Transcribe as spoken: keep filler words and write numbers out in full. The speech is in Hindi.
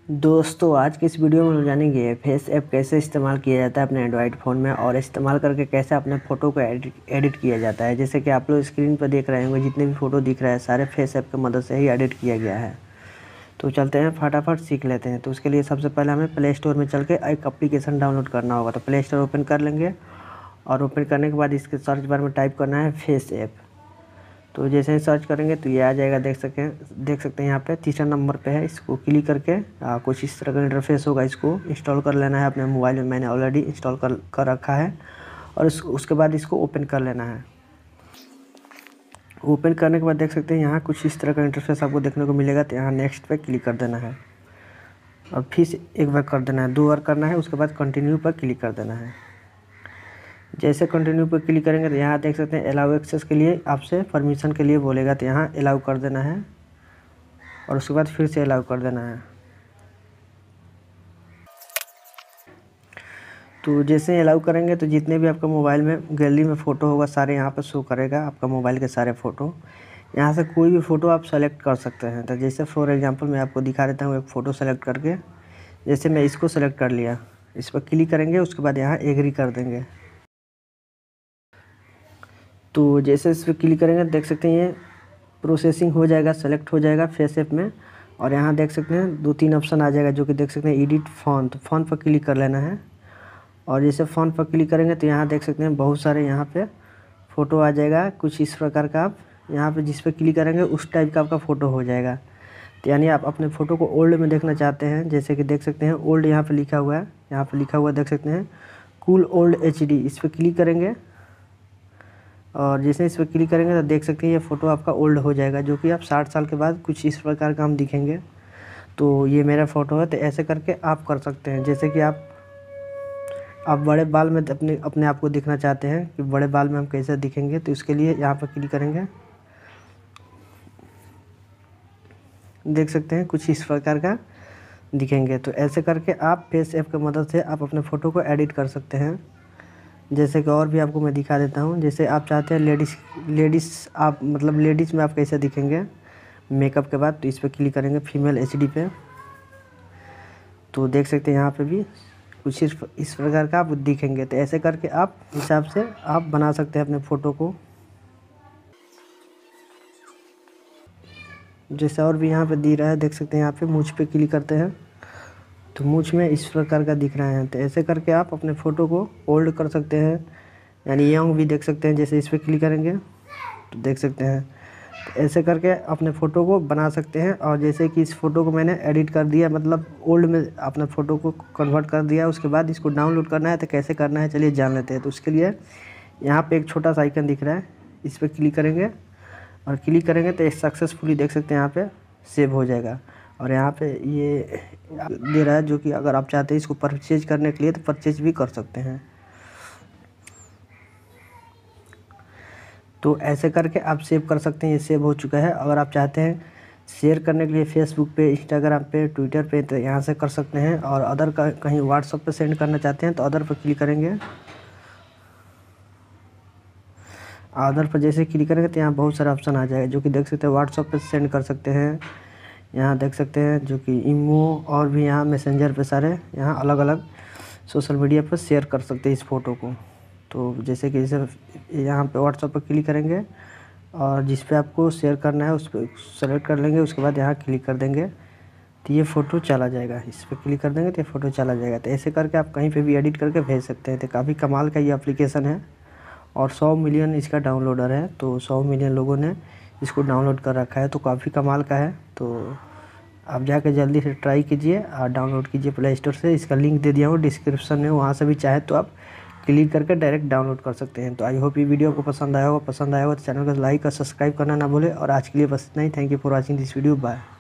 दोस्तों आज की इस वीडियो में हम जानेंगे फेस ऐप कैसे इस्तेमाल किया जाता है अपने एंड्रॉयड फ़ोन में और इस्तेमाल करके कैसे अपने फ़ोटो को एडिट एडिट किया जाता है। जैसे कि आप लोग स्क्रीन पर देख रहे होंगे, जितने भी फ़ोटो दिख रहा है सारे फेस ऐप की मदद से ही एडिट किया गया है। तो चलते हैं फटाफट सीख लेते हैं। तो उसके लिए सबसे पहले हमें प्ले स्टोर में चल के एक एप्लीकेशन डाउनलोड करना होगा। तो प्ले स्टोर ओपन कर लेंगे और ओपन करने के बाद इसके सर्च बार में टाइप करना है फेस ऐप। तो जैसे ही सर्च करेंगे तो ये आ जाएगा, देख सकें देख सकते हैं यहाँ पे तीसरा नंबर पे है। इसको क्लिक करके आ, कुछ इस तरह का इंटरफेस होगा। इसको इंस्टॉल कर लेना है अपने मोबाइल में। मैंने ऑलरेडी इंस्टॉल कर कर रखा है और उस, उसके बाद इसको ओपन कर लेना है। ओपन करने के बाद देख सकते हैं यहाँ कुछ इस तरह का इंटरफेस आपको देखने को मिलेगा। तो यहाँ नेक्स्ट पे क्लिक कर देना है और फिर एक बार कर देना है, दो बार करना है। उसके बाद कंटिन्यू पर क्लिक कर देना है। जैसे कंटिन्यू पर क्लिक करेंगे तो यहाँ देख सकते हैं अलाउ एक्सेस के लिए आपसे परमिशन के लिए बोलेगा। तो यहाँ अलाउ कर देना है और उसके बाद फिर से अलाउ कर देना है। तो जैसे अलाउ करेंगे तो जितने भी आपका मोबाइल में गैलरी में फ़ोटो होगा सारे यहाँ पर शो करेगा, आपका मोबाइल के सारे फ़ोटो। यहाँ से कोई भी फ़ोटो आप सेलेक्ट कर सकते हैं। तो जैसे फॉर एग्जांपल मैं आपको दिखा देता हूँ एक फ़ोटो सेलेक्ट करके। जैसे मैं इसको सेलेक्ट कर लिया, इस पर क्लिक करेंगे, उसके बाद यहाँ एग्री कर देंगे। तो जैसे इस पर क्लिक करेंगे देख सकते हैं ये प्रोसेसिंग हो जाएगा, सेलेक्ट हो जाएगा फेस ऐप में। और यहाँ देख सकते हैं दो तीन ऑप्शन आ जाएगा, जो कि देख सकते हैं एडिट फ़ॉन्ट। तो फ़ॉन्ट पर क्लिक कर लेना है और जैसे फ़ॉन्ट पर क्लिक करेंगे तो यहाँ देख सकते हैं बहुत सारे यहाँ पे फ़ोटो आ जाएगा कुछ इस प्रकार का। आप यहाँ पे जिस पर क्लिक करेंगे उस टाइप का आपका फ़ोटो हो जाएगा। तो यानी आप अपने फ़ोटो को ओल्ड में देखना चाहते हैं, जैसे कि देख सकते हैं ओल्ड यहाँ पर लिखा हुआ है। यहाँ पर लिखा हुआ देख सकते हैं कूल ओल्ड एच डी। इस पर क्लिक करेंगे और जैसे इस पर क्लिक करेंगे तो देख सकते हैं ये फ़ोटो आपका ओल्ड हो जाएगा, जो कि आप साठ साल के बाद कुछ इस प्रकार का हम दिखेंगे। तो ये मेरा फ़ोटो है। तो ऐसे करके आप कर सकते हैं। जैसे कि आप आप बड़े बाल में अपने अपने आप को दिखना चाहते हैं कि बड़े बाल में हम कैसे दिखेंगे, तो इसके लिए यहाँ पर क्लिक करेंगे, देख सकते हैं कुछ इस प्रकार का दिखेंगे। तो ऐसे करके आप फेस ऐप की मदद से आप अपने फ़ोटो को एडिट कर सकते हैं। जैसे कि और भी आपको मैं दिखा देता हूँ। जैसे आप चाहते हैं लेडीज़ लेडीज़ आप मतलब लेडीज़ में आप कैसे दिखेंगे मेकअप के बाद, तो इस पर क्लिक करेंगे फीमेल एचडी पे। तो देख सकते हैं यहाँ पे भी कुछ इस इस प्रकार का आप दिखेंगे। तो ऐसे करके आप हिसाब से आप बना सकते हैं अपने फ़ोटो को। जैसे और भी यहाँ पे दे रहा है, देख सकते हैं यहाँ पे मूंछ पे क्लिक करते हैं तो मूंछ में इस प्रकार का दिख रहा है। तो ऐसे करके आप अपने फ़ोटो को ओल्ड कर सकते हैं, यानी यंग भी देख सकते हैं। जैसे इस पर क्लिक करेंगे तो देख सकते हैं। तो ऐसे करके अपने फ़ोटो को बना सकते हैं। और जैसे कि इस फ़ोटो को मैंने एडिट कर दिया, मतलब ओल्ड में अपने फ़ोटो को कन्वर्ट कर दिया। उसके बाद इसको डाउनलोड करना है। तो कैसे करना है चलिए जान लेते हैं। तो उसके लिए यहाँ पर एक छोटा सा आइकन दिख रहा है, इस पर क्लिक करेंगे और क्लिक करेंगे तो सक्सेसफुली देख सकते हैं यहाँ पे सेव हो जाएगा। और यहाँ पे ये दे रहा है, जो कि अगर आप चाहते हैं इसको परचेज करने के लिए तो परचेज भी कर सकते हैं। तो ऐसे करके आप सेव कर सकते हैं। ये सेव हो चुका है। अगर आप चाहते हैं शेयर करने के लिए फेसबुक पे, इंस्टाग्राम पे, ट्विटर पे, तो यहाँ से कर सकते हैं। और अदर का कहीं व्हाट्सएप पे सेंड करना चाहते हैं तो अदर पर क्लिक करेंगे। अदर पर जैसे क्लिक करेंगे तो यहाँ बहुत सारे ऑप्शन आ जाएगा, जो कि देख सकते हैं व्हाट्सएप पे सेंड कर सकते हैं। यहाँ देख सकते हैं जो कि इमो और भी यहाँ मैसेंजर पे सारे यहाँ अलग अलग सोशल मीडिया पर शेयर कर सकते हैं इस फ़ोटो को। तो जैसे कि जैसे यहाँ पे व्हाट्सएप पर क्लिक करेंगे और जिस पे आपको शेयर करना है उस पर सेलेक्ट कर लेंगे। उसके बाद यहाँ क्लिक कर देंगे तो ये फ़ोटो चला जाएगा। इस पर क्लिक कर देंगे तो ये फ़ोटो चला जाएगा। तो ऐसे करके आप कहीं पर भी एडिट करके भेज सकते हैं। तो काफ़ी कमाल का ये एप्लीकेशन है और सौ मिलियन इसका डाउनलोडर है। तो सौ मिलियन लोगों ने इसको डाउनलोड कर रखा है। तो काफ़ी कमाल का है। तो आप जाकर जल्दी से ट्राई कीजिए और डाउनलोड कीजिए प्ले स्टोर से। इसका लिंक दे दिया हूँ डिस्क्रिप्शन में, वहाँ से भी चाहे तो आप क्लिक करके डायरेक्ट डाउनलोड कर सकते हैं। तो आई होप ये वीडियो आपको पसंद आया होगा। पसंद आया होगा तो चैनल को लाइक और सब्सक्राइब करना ना भूलें। और आज के लिए बस इतना ही। Thank you for watching this video. Bye.